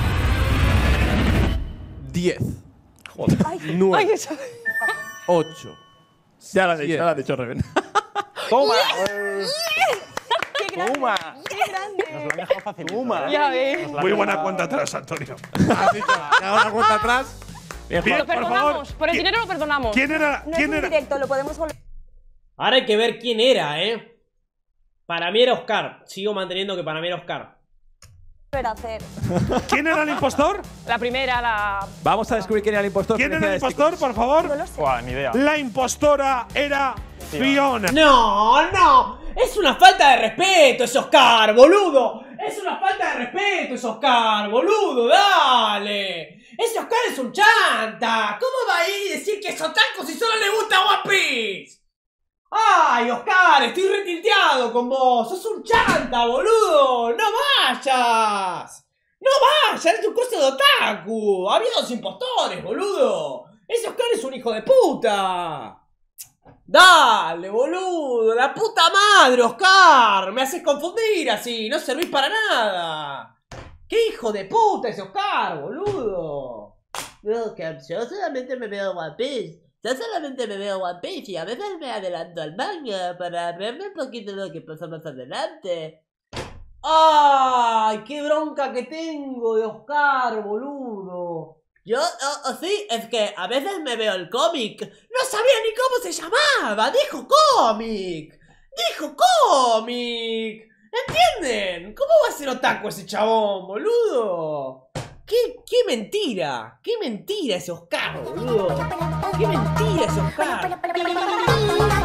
diez. Ay, nueve. ay, eso. ocho. Ya lo ha dicho, ya lo ha dicho Reven. ¡Toma! ¡Qué grande! ¡Toma! ¡Qué grande! Nos lo han dejado fácil. Toma. Ya ves. Muy buena cuenta atrás, Antonio. Has dicho, te hago la cuenta atrás. Bien, Lo por perdonamos. favor. Por el ¿Quién- dinero lo perdonamos. ¿Quién era? No es ¿Quién un era? directo, lo podemos volver Ahora hay que ver quién era, ¿eh? Para mí era Oscar. Sigo manteniendo que para mí era Oscar. a hacer. ¿Quién era el impostor? La primera, la… Vamos a descubrir quién era el impostor. ¿Quién era el Felicidades, impostor, por favor? No lo sé. Buah, ni idea. La impostora era Fiona. No, no. Es una falta de respeto, es Oscar, boludo. Es una falta de respeto, es Oscar, boludo. Dale. Ese Oscar es un chanta. ¿Cómo va a ir y decir que es otaku si solo le gusta One Piece? ¡Ay, Oscar! Estoy retilteado con vos. ¡Sos un chanta, boludo! ¡No vayas! ¡No vayas! ¡Es un coso de otaku! ¡Había dos impostores, boludo! ¡Ese Oscar es un hijo de puta! ¡Dale, boludo! ¡La puta madre, Oscar! Me haces confundir así. No servís para nada. ¡Qué hijo de puta ese Oscar, boludo! No, que yo solamente me veo One Piece. Yo solamente me veo One Piece y a veces me adelanto al manga para verme un poquito de lo que pasa más adelante. ¡Ay! ¡Qué bronca que tengo de Oscar, boludo! Yo, oh, oh, sí, es que a veces me veo el cómic. No sabía ni cómo se llamaba. Dijo cómic. Dijo cómic. ¿Entienden? ¿Cómo va a ser otaku ese chabón, boludo? ¿Qué, qué mentira? ¿Qué mentira ese Oscar, boludo? ¿Qué mentira ese Oscar?